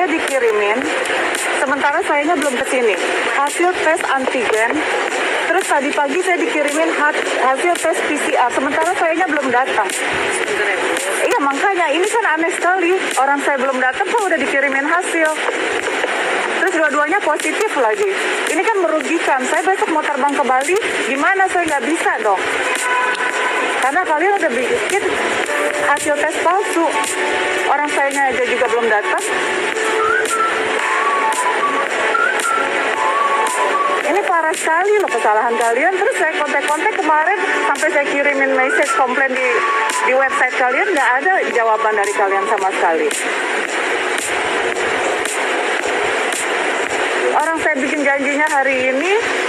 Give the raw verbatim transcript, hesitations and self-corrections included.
dikirimin, sementara sayanya belum kesini. Hasil tes antigen, terus tadi pagi saya dikirimin hasil tes P C R, sementara sayanya belum datang. Iya, makanya ini kan aneh sekali. Orang saya belum datang kok udah dikirimin hasil. Terus dua-duanya positif lagi. Ini kan merugikan. Saya besok mau terbang ke Bali, gimana saya nggak bisa dong? Karena kalian udah bikin hasil tes palsu. Orang sayanya aja juga belum datang. Ini parah sekali loh kesalahan kalian. Terus saya kontak-kontak kemarin, sampai saya kirimin message komplain di di website kalian, nggak ada jawaban dari kalian sama sekali. Orang saya bikin janjinya hari ini,